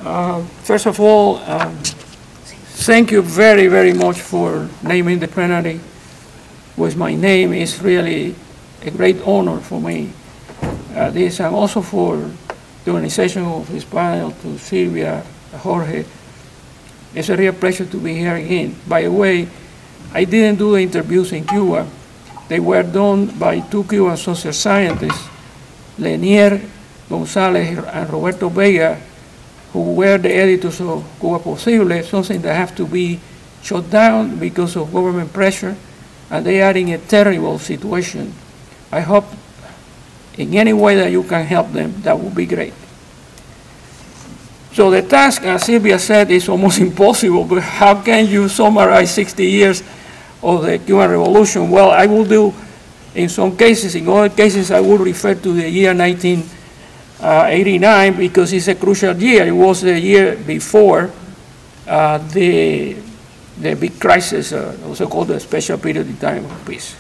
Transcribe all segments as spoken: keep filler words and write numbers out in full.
Uh, first of all, um, thank you very, very much for naming the plenary with my name. It's really a great honor for me. Uh, this and also for the organization of this panel, to Sylvia, Jorge. It's a real pleasure to be here again. By the way, I didn't do the interviews in Cuba. They were done by two Cuban social scientists, Lenier Gonzalez and Roberto Vega, who were the editors of Cuba Posible, something that have to be shut down because of government pressure, and they are in a terrible situation. I hope in any way that you can help them, that would be great. So the task, as Sylvia said, is almost impossible, but how can you summarize sixty years of the Cuban Revolution? Well, I will do in some cases. In other cases, I will refer to the year nineteen eighty-nine because it's a crucial year. It was the year before uh, the, the big crisis, uh, also called the special period in time of peace.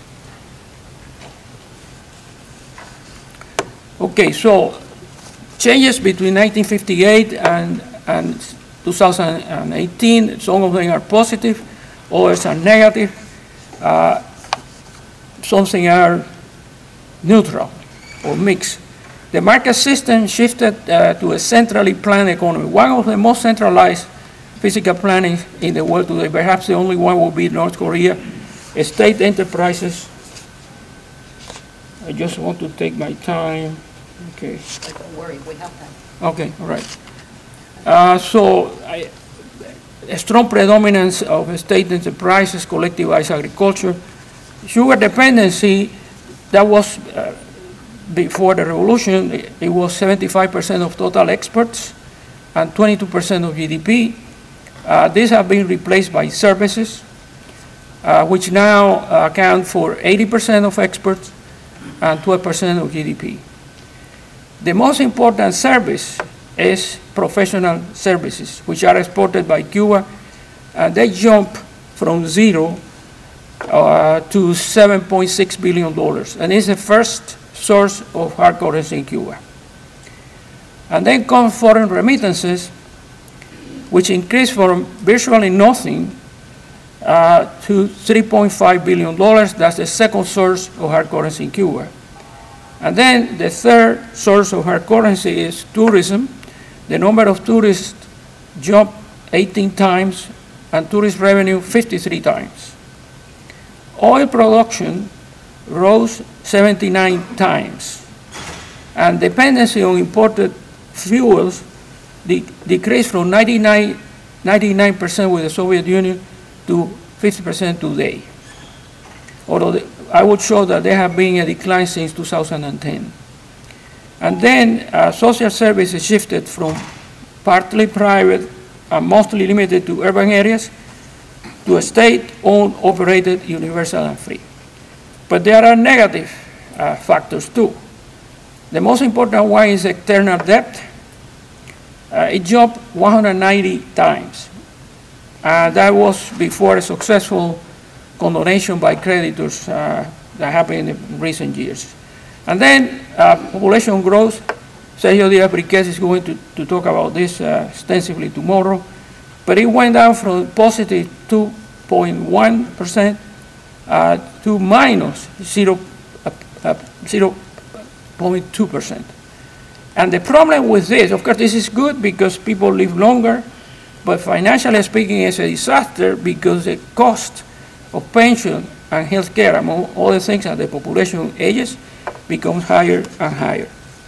Okay, so changes between nineteen fifty-eight and, and two thousand eighteen, some of them are positive, others are negative, uh, something are neutral or mixed. The market system shifted uh, to a centrally planned economy. One of the most centralized physical planning in the world today, perhaps the only one will be North Korea. State enterprises. I just want to take my time. Okay. Don't worry, we have time. Okay, all right. Uh, so, I, a strong predominance of state enterprises, collectivized agriculture, sugar dependency, that was uh, before the revolution, it, it was seventy-five percent of total exports and twenty-two percent of G D P. Uh, these have been replaced by services, uh, which now uh, account for eighty percent of exports and twelve percent of G D P. The most important service is professional services, which are exported by Cuba, and they jump from zero uh, to seven point six billion dollars, and it's the first source of hard currency in Cuba. And then come foreign remittances, which increased from virtually nothing uh, to three point five billion dollars. That's the second source of hard currency in Cuba. And then the third source of hard currency is tourism. The number of tourists jumped eighteen times and tourist revenue fifty-three times. Oil production rose seventy-nine times. And dependency on imported fuels de decreased from ninety-nine percent with the Soviet Union to fifty percent today. Although the, I would show that there have been a decline since two thousand ten. And then uh, social services shifted from partly private and mostly limited to urban areas to a state-owned, operated, universal and free. But there are negative uh, factors too. The most important one is external debt. Uh, it jumped one hundred ninety times. Uh, that was before a successful condonation by creditors uh, that happened in recent years. And then uh, population growth. Sergio Díaz-Briquez is going to, to talk about this uh, extensively tomorrow. But it went down from positive two point one percent uh, to minus zero point two percent. And the problem with this, of course, this is good because people live longer, but financially speaking, it's a disaster because the cost of pension and health care, among other things, as the population ages, becomes higher and higher.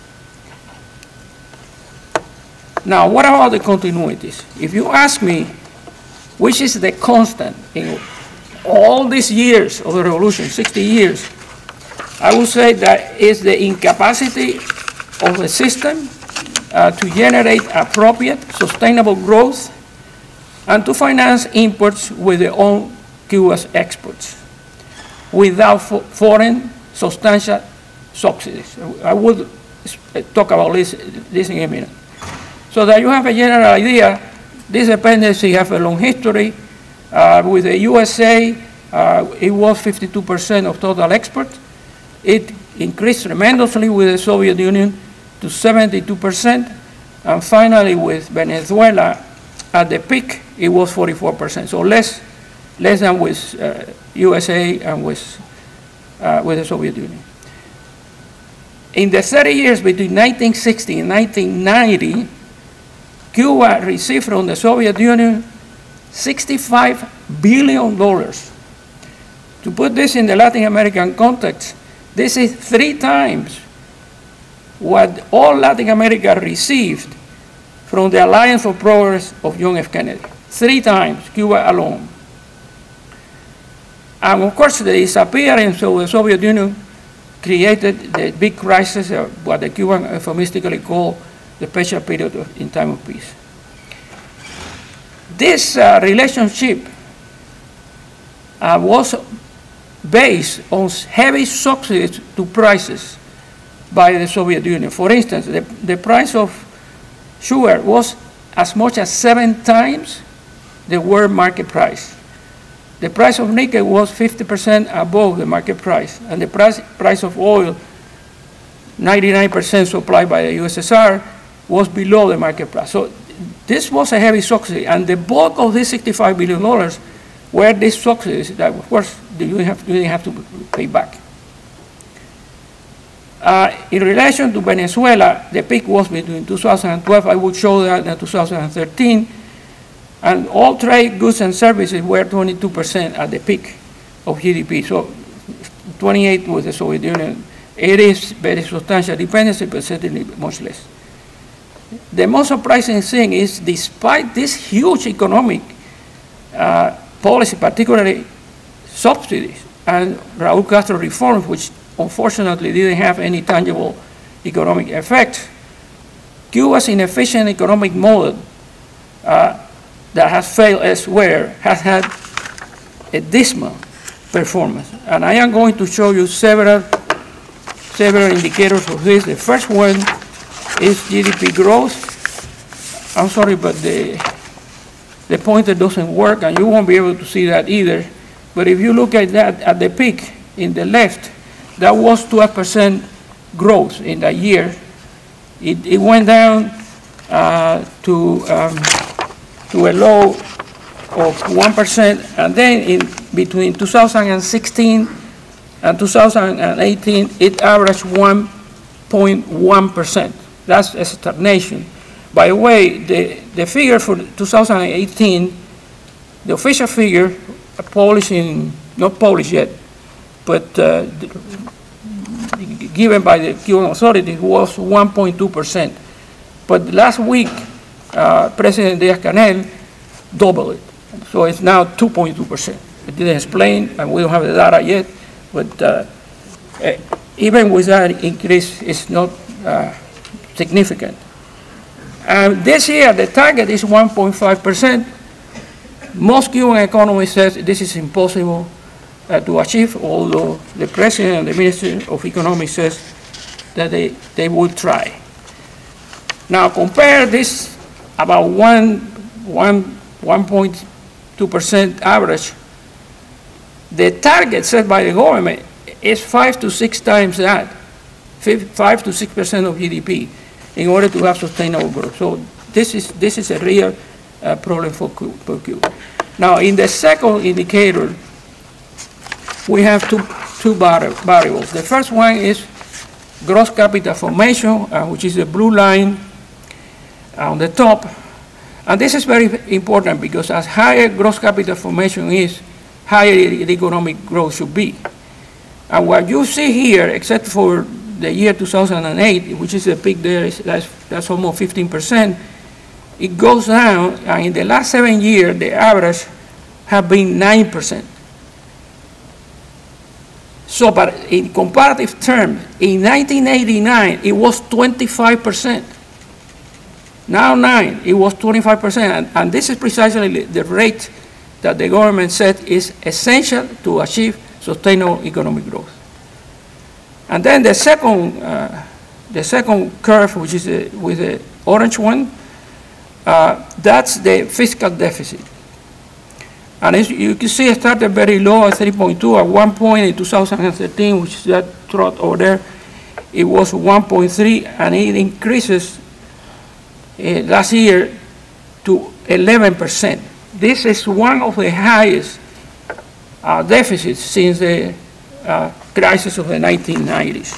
Now, what about the continuities? If you ask me, which is the constant in all these years of the revolution, sixty years, I would say that is the incapacity of the system uh, to generate appropriate, sustainable growth and to finance imports with their own Cuba's exports without fo foreign substantial subsidies. I will talk about this, this in a minute. So that you have a general idea, this dependency has a long history. Uh, with the U S A, uh, it was fifty-two percent of total exports. It increased tremendously with the Soviet Union to seventy-two percent. And finally, with Venezuela, at the peak, it was forty-four percent. So less, less than with uh, U S A and with, uh, with the Soviet Union. In the thirty years between nineteen sixty and nineteen ninety, Cuba received from the Soviet Union sixty-five billion dollars. To put this in the Latin American context, this is three times what all Latin America received from the Alliance for Progress of John F. Kennedy. Three times, Cuba alone. And of course, the disappearance of the Soviet Union created the big crisis, uh, what the Cubans euphemistically call the special period of, in time of peace. This uh, relationship uh, was based on heavy subsidies to prices by the Soviet Union. For instance, the, the price of sugar was as much as seven times the world market price. The price of nickel was fifty percent above the market price, and the price, price of oil, ninety-nine percent supplied by the U S S R, was below the market price. So this was a heavy subsidy, and the bulk of these sixty-five billion dollars were these subsidies that, of course, you didn't have, you didn't have to pay back. Uh, in relation to Venezuela, the peak was between two thousand twelve, I would show that, and two thousand thirteen, and all trade goods and services were twenty-two percent at the peak of G D P. So twenty-eight with the Soviet Union. It is very substantial dependency, but certainly much less. The most surprising thing is, despite this huge economic uh, policy, particularly subsidies and Raúl Castro reforms, which unfortunately didn't have any tangible economic effect, Cuba's inefficient economic model uh, that has failed elsewhere has had a dismal performance. And I am going to show you several, several indicators of this. The first one is G D P growth. I'm sorry, but the, the pointer doesn't work, and you won't be able to see that either. But if you look at that at the peak in the left, that was twelve percent growth in that year. It, it went down uh, to, um, to a low of one percent, and then in between two thousand sixteen and two thousand eighteen, it averaged one point one percent. That's a stagnation. By the way, the, the figure for two thousand eighteen, the official figure, published in, not published yet, but uh, given by the Cuban authorities, was one point two percent. But last week, uh, President Díaz-Canel doubled it. So it's now two point two percent. It didn't explain, and we don't have the data yet, but uh, uh, even with that increase, it's not uh, significant. And this year, the target is one point five percent. Most Cuban economists say this is impossible uh, to achieve, although the President and the Minister of Economics says that they, they will try. Now compare this about one, one, one point two percent average. The target set by the government is five to six times that, five to six percent of G D P, in order to have sustainable growth. So this is, this is a real uh, problem for Cuba. Now, in the second indicator, we have two, two variables. The first one is gross capital formation, uh, which is the blue line on the top. And this is very important because as higher gross capital formation is, higher the economic growth should be. And what you see here, except for the year two thousand eight, which is a peak there, is, that's, that's almost fifteen percent, it goes down, and in the last seven years, the average have been nine percent. So, but in comparative terms, in nineteen eighty-nine, it was twenty-five percent. Now nine, it was twenty-five percent, and, and this is precisely the rate that the government said is essential to achieve sustainable economic growth. And then the second, uh, the second curve, which is a, with the orange one, uh, that's the fiscal deficit. And as you can see, it started very low at three point two. At one point in two thousand thirteen, which is that trot over there, it was one point three, and it increases uh, last year to eleven percent. This is one of the highest uh, deficits since the uh, crisis of the nineteen nineties.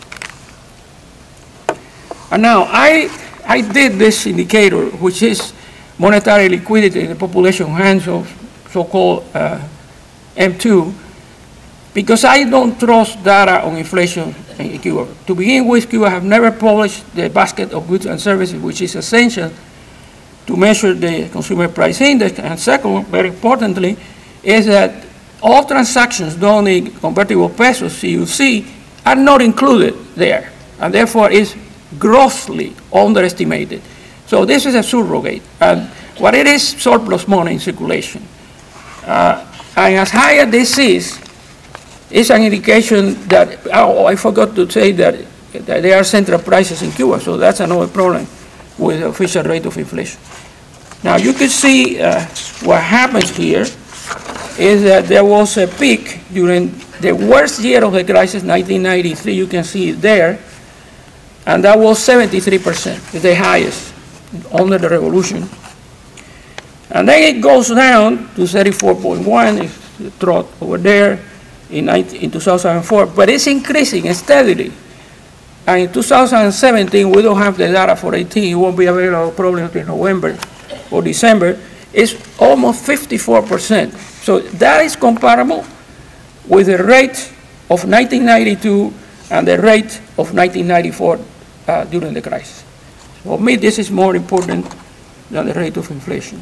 And now, I, I did this indicator, which is monetary liquidity in the population hands of so-called uh, M two, because I don't trust data on inflation in Cuba. To begin with, Cuba have never published the basket of goods and services, which is essential to measure the consumer price index. And second, very importantly, is that all transactions done in convertible pesos, C U C, are not included there, and therefore is grossly underestimated. So this is a surrogate, and what it is, surplus money in circulation. Uh, and as high as this is, it's an indication that, oh, I forgot to say that, that there are central prices in Cuba, so that's another problem with the official rate of inflation. Now you can see uh, what happens here is that there was a peak during the worst year of the crisis, nineteen ninety-three, you can see it there, and that was seventy-three percent, the highest under the revolution. And then it goes down to thirty-four point one, it's the trot over there in, in two thousand four, but it's increasing steadily. And in two thousand seventeen, we don't have the data for eighteen, it won't be available probably until November or December, it's almost fifty-four percent. So that is comparable with the rate of nineteen ninety-two and the rate of nineteen ninety-four uh, during the crisis. For me, this is more important than the rate of inflation.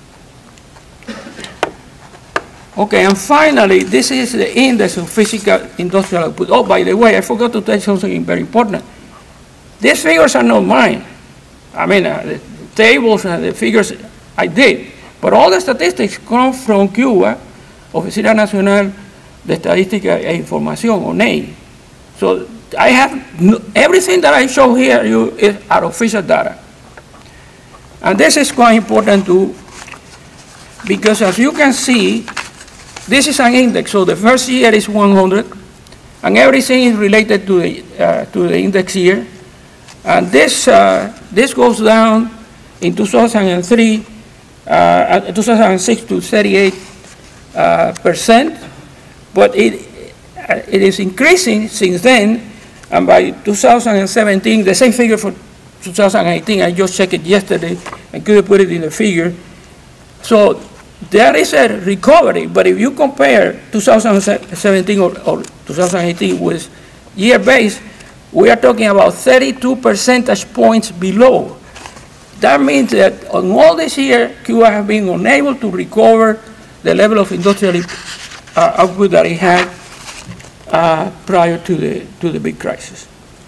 Okay, and finally, this is the index of physical industrial output. Oh, by the way, I forgot to tell you something very important. These figures are not mine. I mean, uh, the tables and the figures I did, but all the statistics come from Cuba, Oficina Nacional de Estadística e Información, or N E I. So I have, no, everything that I show here you, is our official data. And this is quite important too, because as you can see, this is an index. So the first year is one hundred, and everything is related to the, uh, to the index year. And this, uh, this goes down in two thousand three, uh, two thousand six to thirty-eight percent, uh, but it, uh, it is increasing since then, and by two thousand seventeen, the same figure for two thousand eighteen, I just checked it yesterday, and couldn't put it in the figure. So there is a recovery, but if you compare two thousand seventeen or, or two thousand eighteen with year base, we are talking about thirty-two percentage points below. That means that on all this year, Cuba has been unable to recover the level of industrial uh, output that it had uh, prior to the, to the big crisis.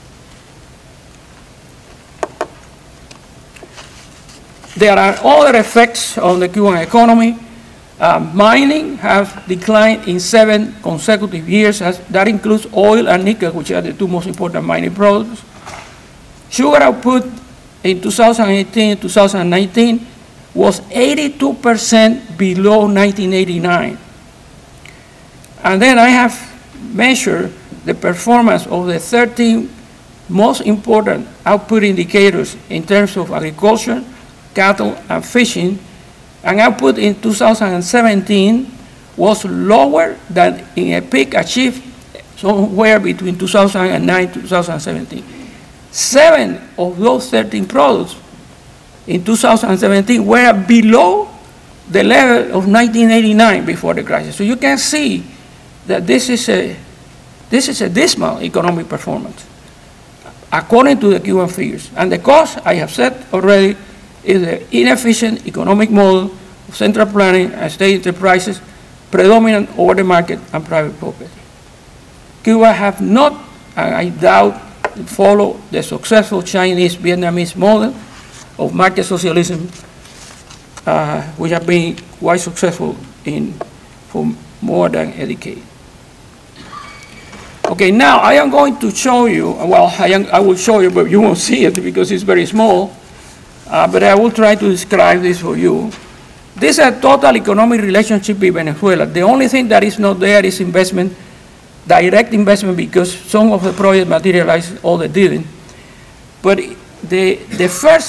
There are other effects on the Cuban economy. Uh, mining has declined in seven consecutive years. As, that includes oil and nickel, which are the two most important mining products. Sugar output in two thousand eighteen, two thousand nineteen was eighty-two percent below nineteen eighty-nine. And then I have measured the performance of the thirteen most important output indicators in terms of agriculture, cattle, and fishing, and output in two thousand seventeen was lower than in a peak achieved somewhere between two thousand nine and two thousand seventeen. Seven of those thirteen products in two thousand seventeen were below the level of nineteen eighty-nine before the crisis. So you can see that this is a, this is a dismal economic performance according to the Cuban figures. And the cause, I have said already, is the inefficient economic model of central planning and state enterprises predominant over the market and private property. Cuba have not, and I doubt, follow the successful Chinese Vietnamese model of market socialism, uh, which have been quite successful in for more than a decade. Okay, now I am going to show you, well, I, am, I will show you, but you won't see it because it's very small. Uh, but I will try to describe this for you. This is a total economic relationship with Venezuela. The only thing that is not there is investment, direct investment, because some of the projects materialized, all they didn't. But the, the first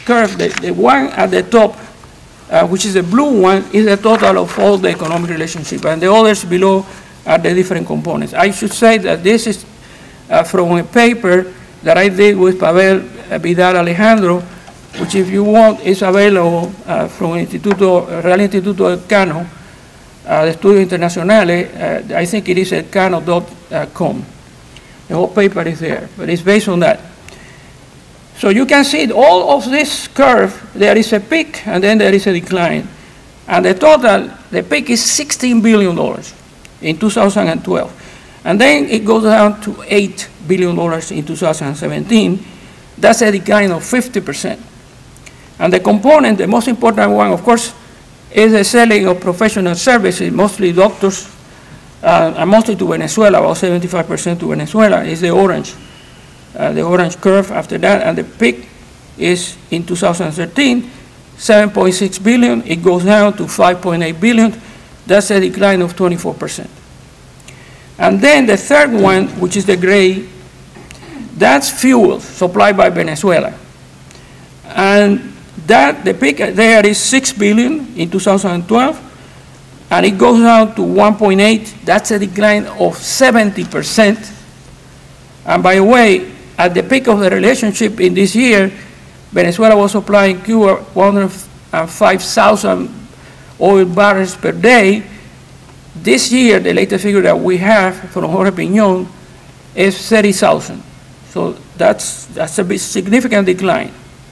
curve, the, the one at the top, uh, which is the blue one, is the total of all the economic relationship, and the others below are the different components. I should say that this is uh, from a paper that I did with Pavel Vidal Alejandro, which, if you want, is available uh, from Instituto, Real Instituto Elcano, uh, de Estudios Internacionales. Uh, I think it is elcano dot com. The whole paper is there, but it's based on that. So you can see all of this curve, there is a peak and then there is a decline. And the total, the peak is sixteen billion dollars in two thousand twelve. And then it goes down to eight billion dollars in two thousand seventeen. That's a decline of fifty percent. And the component, the most important one, of course, is the selling of professional services, mostly doctors, uh, and mostly to Venezuela, about seventy-five percent to Venezuela, is the orange, uh, the orange curve after that. And the peak is in two thousand thirteen, seven point six billion. It goes down to five point eight billion. That's a decline of twenty-four percent. And then the third one, which is the gray, that's fuel supplied by Venezuela. And that, the peak there is six billion in two thousand twelve, and it goes down to one point eight. That's a decline of seventy percent. And by the way, at the peak of the relationship in this year, Venezuela was supplying Cuba one hundred five thousand oil barrels per day. This year, the latest figure that we have from Jorge Piñón is thirty thousand. So that's, that's a bit significant decline.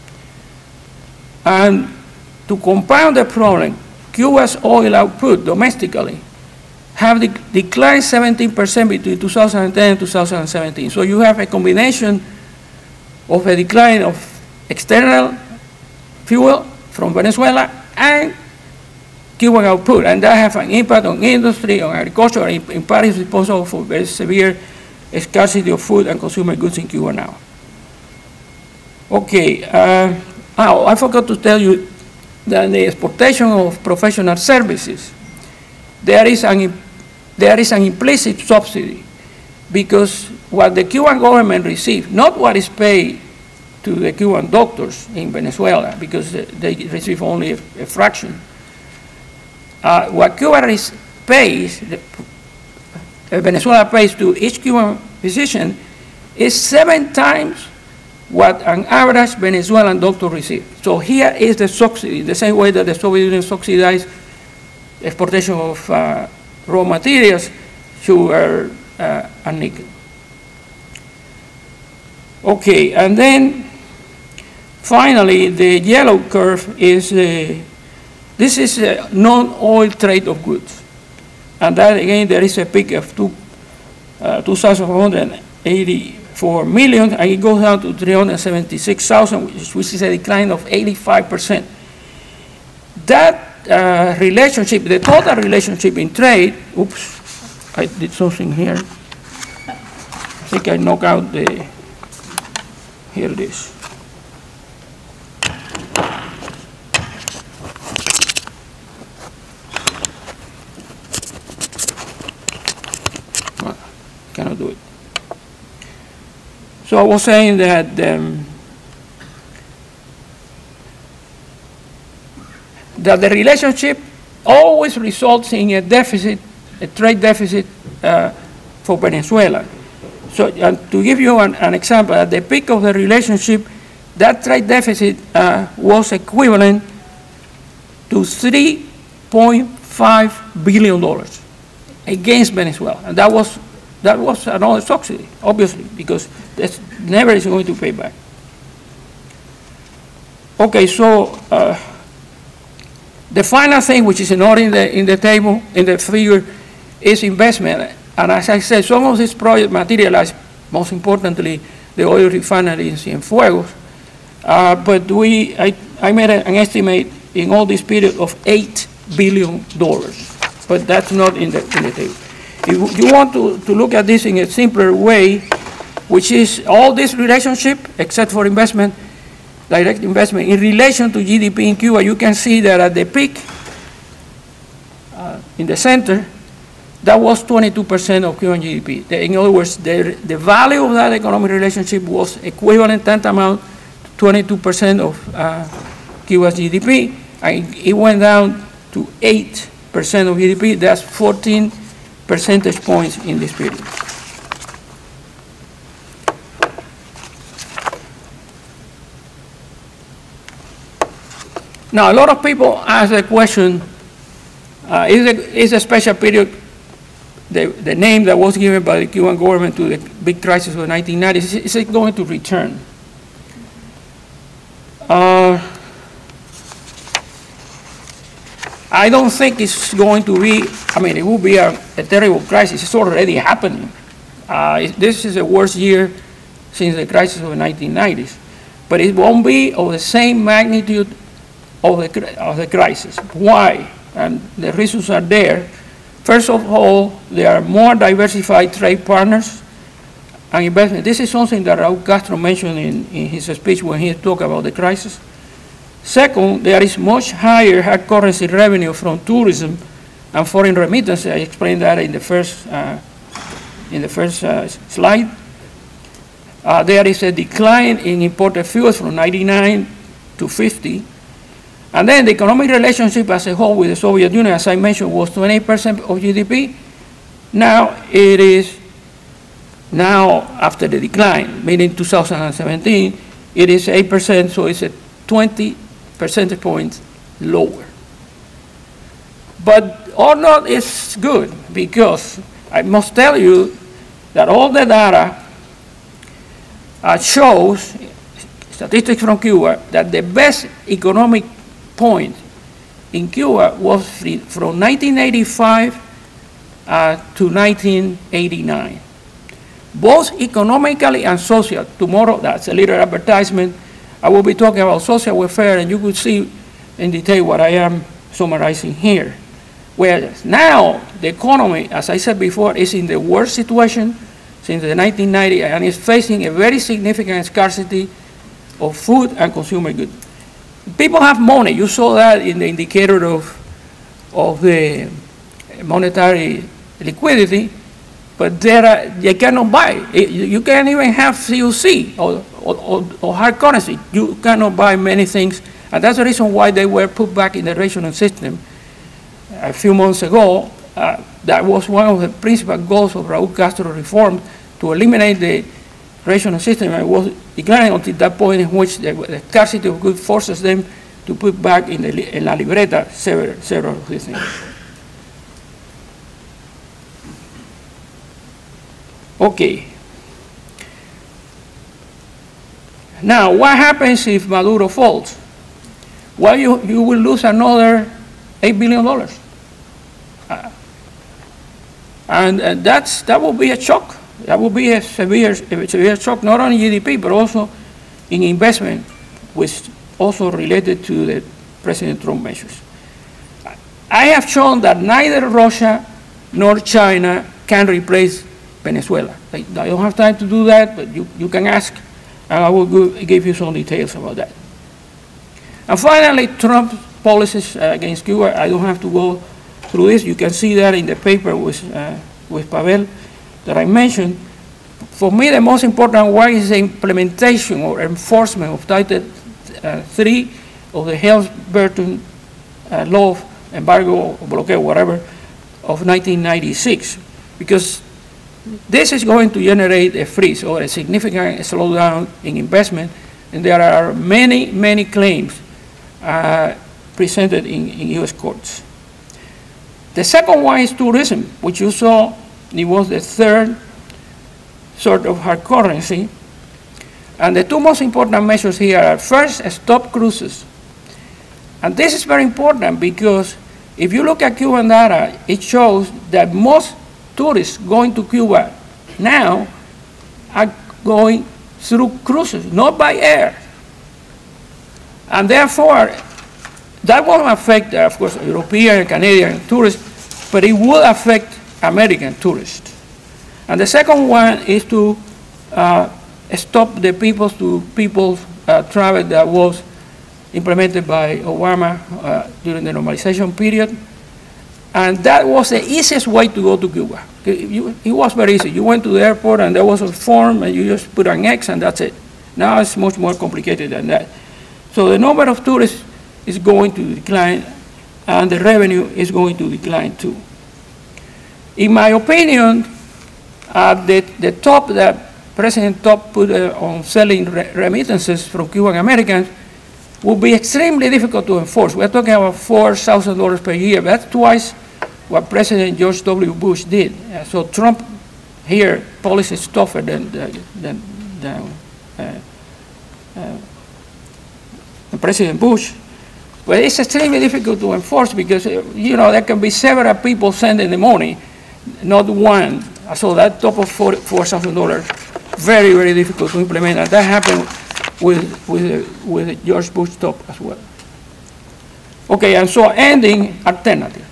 And to compound the problem, Cuba's oil output domestically have de declined seventeen percent between two thousand ten and two thousand seventeen. So you have a combination of a decline of external fuel from Venezuela and Cuban output, and that has an impact on industry, on agriculture, and in part is responsible for very severe scarcity of food and consumer goods in Cuba now. Okay, uh, oh, I forgot to tell you that the exportation of professional services, there is an, there is an implicit subsidy, because what the Cuban government receives, not what is paid to the Cuban doctors in Venezuela, because they receive only a, a fraction. Uh, what Cuba pays, the, uh, Venezuela pays to each Cuban physician is seven times what an average Venezuelan doctor receives. So here is the subsidy, the same way that the Soviet Union subsidized exportation of uh, raw materials, sugar, uh, and nickel. Okay, and then finally, the yellow curve is uh, this is a non-oil trade of goods. And that, again, there is a peak of two, uh, two thousand four hundred eighty-four million, and it goes down to three hundred seventy-six thousand, which, which is a decline of eighty-five percent. That uh, relationship, the total relationship in trade, oops, I did something here. I think I knocked out the, here it is. Cannot do it. So I was saying that um, that the relationship always results in a deficit, a trade deficit uh, for Venezuela. So uh, to give you an, an example, at the peak of the relationship, that trade deficit uh, was equivalent to three point five billion dollars against Venezuela, and that was That was another subsidy, obviously, because that's never is going to pay back. Okay, so uh, the final thing, which is not in the in the table, in the figure, is investment. And as I said, some of these projects materialize. Most importantly, the oil refinery in Cienfuegos. Uh, but we, I, I made an estimate in all this period of eight billion dollars. But that's not in the in the table. If you want to, to look at this in a simpler way, which is all this relationship, except for investment, direct investment, in relation to G D P in Cuba, you can see that at the peak, uh, in the center, that was twenty-two percent of Cuban G D P. The, in other words, the, the value of that economic relationship was equivalent, tantamount to twenty-two percent of uh, Cuba's G D P, and it went down to eight percent of G D P. That's fourteen percentage points in this period. Now, a lot of people ask the question, uh, is, a, is a special period the, the name that was given by the Cuban government to the big crisis of the nineteen nineties, is it going to return? Uh, I don't think it's going to be, I mean, it will be a, a terrible crisis. It's already happening. Uh, it, this is the worst year since the crisis of the nineteen nineties. But it won't be of the same magnitude of the, of the crisis. Why? And the reasons are there. First of all, there are more diversified trade partners and investment. This is something that Raul Castro mentioned in, in his speech when he talked about the crisis. Second, there is much higher hard currency revenue from tourism and foreign remittance. I explained that in the first, uh, in the first uh, slide. Uh, there is a decline in imported fuels from ninety-nine to fifty. And then the economic relationship as a whole with the Soviet Union, as I mentioned, was twenty-eight percent of G D P. Now it is, now after the decline, meaning two thousand seventeen, it is eight percent, so it's a twenty percentage points lower. But all not is good, because I must tell you that all the data uh, shows, statistics from Cuba, that the best economic point in Cuba was from nineteen eighty-five uh, to nineteen eighty-nine. Both economically and social. Tomorrow, that's a little advertisement, I will be talking about social welfare, and you could see in detail what I am summarizing here. Whereas now, the economy, as I said before, is in the worst situation since the nineteen nineties, and is facing a very significant scarcity of food and consumer goods. People have money. You saw that in the indicator of, of the monetary liquidity, but there are, they cannot buy. You can't even have C O C or, or, or hard currency. You cannot buy many things, and that's the reason why they were put back in the rationing system a few months ago. Uh, that was one of the principal goals of Raul Castro reform, to eliminate the rationing system. It was declining until that point in which the, the scarcity of goods forces them to put back in, the, in la libreta several, several of these things. Okay. Now, what happens if Maduro falls? Well, you, you will lose another eight billion dollars. Uh, and uh, that's, that will be a shock. That will be a severe, a severe shock, not only G D P, but also in investment, which also related to the President Trump measures. I have shown that neither Russia nor China can replace Venezuela. I, I don't have time to do that, but you, you can ask, and I will go, give you some details about that. And finally, Trump's policies uh, against Cuba. I don't have to go through this. You can see that in the paper with, uh, with Pavel that I mentioned. For me, the most important one is the implementation or enforcement of Title uh, three of the Helms-Burton uh, law, embargo, blockade, whatever, of nineteen ninety-six, because this is going to generate a freeze or a significant slowdown in investment, and there are many, many claims uh, presented in, in U S courts. The second one is tourism, which you saw. It was the third sort of hard currency. And the two most important measures here are, first, stop cruises. And this is very important because if you look at Cuban data, it shows that most tourists going to Cuba now are going through cruises, not by air. And therefore, that won't affect, uh, of course, European and Canadian tourists, but it will affect American tourists. And the second one is to uh, stop the peoples to people uh, travel that was implemented by Obama uh, during the normalization period. And that was the easiest way to go to Cuba. It, you, it was very easy. You went to the airport and there was a form and you just put an X and that's it. Now it's much more complicated than that. So the number of tourists is going to decline, and the revenue is going to decline too. In my opinion, uh, the, the top that President Top put uh, on selling re remittances from Cuban Americans would be extremely difficult to enforce. We're talking about four thousand dollars per year. That's twice what President George W. Bush did. Uh, so Trump here policy is tougher than, than, than uh, uh, President Bush. But it's extremely difficult to enforce because, uh, you know, there can be several people sending the money, not one. So that top of four thousand dollars, very, very difficult to implement. And that happened with, with, uh, with George Bush top as well. Okay, and so ending alternatives.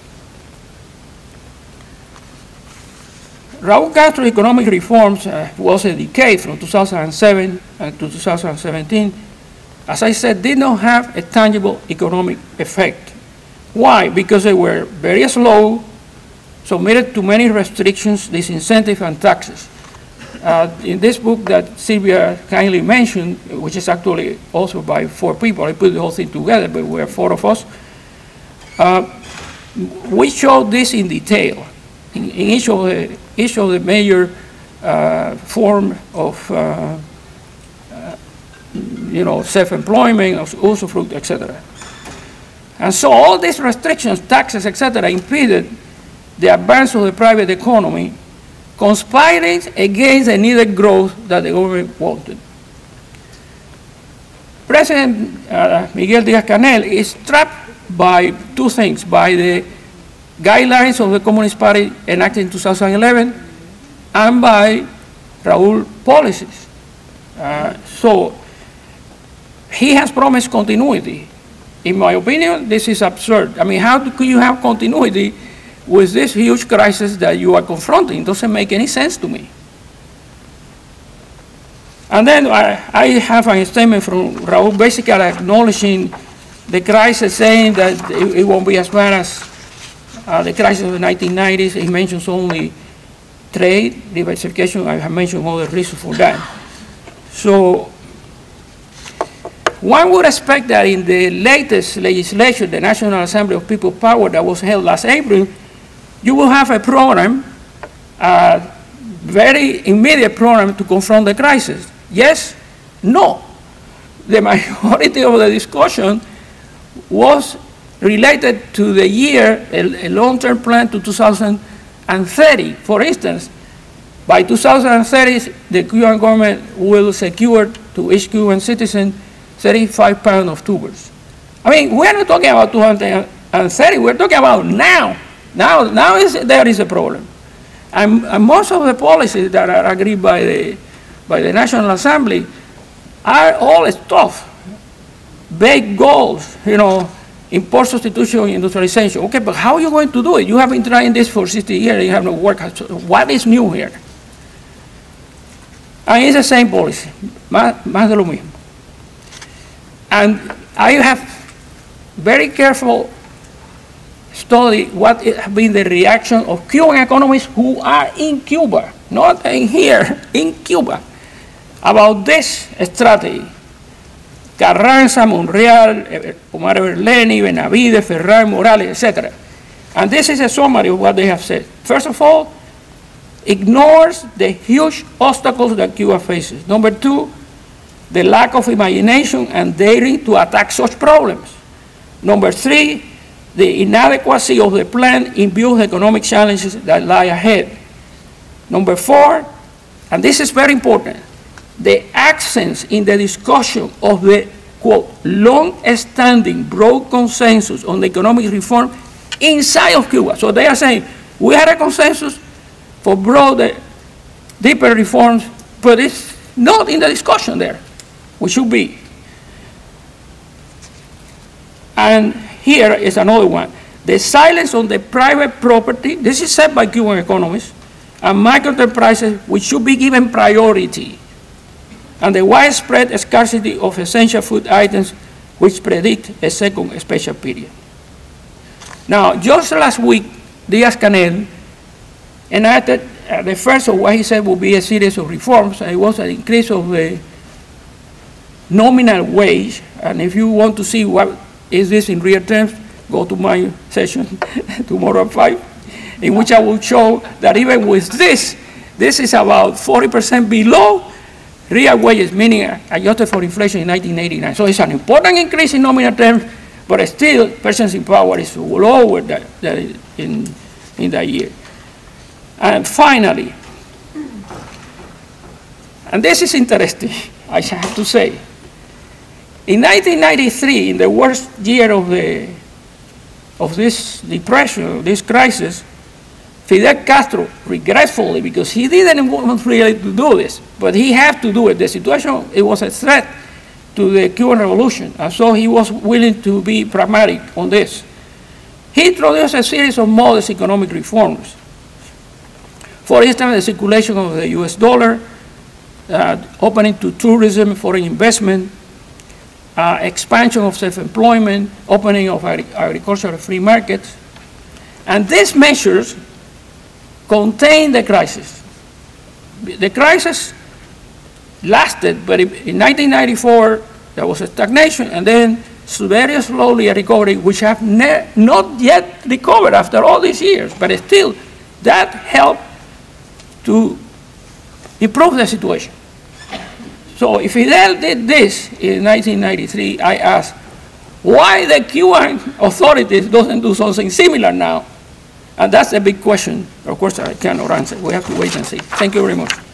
Raúl Castro's economic reforms uh, was a decade from two thousand seven uh, to two thousand seventeen. As I said, did not have a tangible economic effect. Why? Because they were very slow, submitted to many restrictions, disincentives, and taxes. Uh, in this book that Sylvia kindly mentioned, which is actually also by four people, I put the whole thing together, but we are four of us, uh, we showed this in detail. In, in each, of the, each of the major uh, form of uh, uh, you know, self-employment, usufruct, et cetera. And so all these restrictions, taxes, et cetera, impeded the advance of the private economy, conspiring against the needed growth that the government wanted. President uh, Miguel Díaz-Canel is trapped by two things, by the guidelines of the Communist Party enacted in two thousand eleven and by Raúl policies. Uh, so he has promised continuity. In my opinion, this is absurd. I mean, how do, could you have continuity with this huge crisis that you are confronting? It doesn't make any sense to me. And then I, I have a statement from Raúl basically acknowledging the crisis, saying that it, it won't be as bad as uh, the crisis of the nineteen nineties. He mentions only trade, diversification. I have mentioned all the reasons for that. So one would expect that in the latest legislation, the National Assembly of People's Power that was held last April, you will have a program, a very immediate program to confront the crisis. Yes? No. The majority of the discussion was related to the year, a, a long-term plan to two thousand thirty. For instance, by two thousand thirty, the Cuban government will secure to each Cuban citizen thirty-five pounds of tubers. I mean, we're not talking about two thousand thirty, we're talking about now. Now, now is, there is a problem. And, and most of the policies that are agreed by the, by the National Assembly are all stuff, vague goals, you know, import substitution, industrialization. Okay, but how are you going to do it? You have been trying this for sixty years, you have no work. What is new here? And it's the same policy, más, más de lo mismo. And I have very careful study what has been the reaction of Cuban economists who are in Cuba, not in here, in Cuba, about this strategy. Carranza, Monreal, Omar Berleni, Benavides, Ferran, Morales, et cetera. And this is a summary of what they have said. First of all, ignores the huge obstacles that Cuba faces. Number two, the lack of imagination and daring to attack such problems. Number three, the inadequacy of the plan in view of the economic challenges that lie ahead. Number four, and this is very important, the absence in the discussion of the, quote, long-standing broad consensus on the economic reform inside of Cuba. So they are saying, we had a consensus for broader, deeper reforms, but it's not in the discussion there. We should be. And here is another one. The silence on the private property, this is said by Cuban economists, and micro enterprises which should be given priority, and the widespread scarcity of essential food items which predict a second special period. Now, just last week, Díaz-Canel enacted uh, the first of what he said would be a series of reforms. It was an increase of the nominal wage, and if you want to see what is this in real terms, go to my session tomorrow at five, in which I will show that even with this, this is about forty percent below real wages, meaning adjusted for inflation in nineteen eighty-nine. So it's an important increase in nominal terms, but still purchasing power is lower than, than in, in that year. And finally, and this is interesting, I have to say, in nineteen ninety-three, in the worst year of, the, of this depression, this crisis, Fidel Castro, regretfully, because he didn't want really to do this, but he had to do it. The situation, it was a threat to the Cuban Revolution, and so he was willing to be pragmatic on this. He introduced a series of modest economic reforms. For instance, the circulation of the U S dollar, uh, opening to tourism, foreign investment, uh, expansion of self-employment, opening of agri agricultural free markets. And these measures contained the crisis. The crisis lasted, but in nineteen ninety-four, there was a stagnation, and then very slowly a recovery, which have not yet recovered after all these years, but still, that helped to improve the situation. So if Fidel did this in nineteen ninety-three, I asked, why the Cuban authorities doesn't do something similar now? And that's a big question. Of course, I cannot answer. We have to wait and see. Thank you very much.